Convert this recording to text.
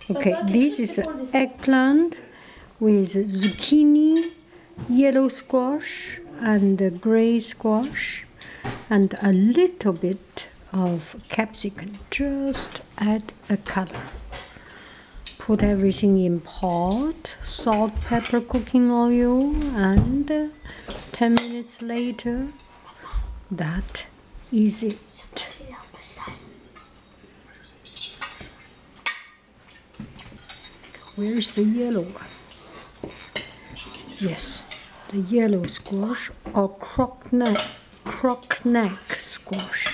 Okay, this is eggplant with zucchini, yellow squash, and gray squash, and a little bit of capsicum. Just add a color. Put everything in pot, salt, pepper, cooking oil, and 10 minutes later, that is it. Where's the yellow one? Yes, the yellow squash or crockneck squash.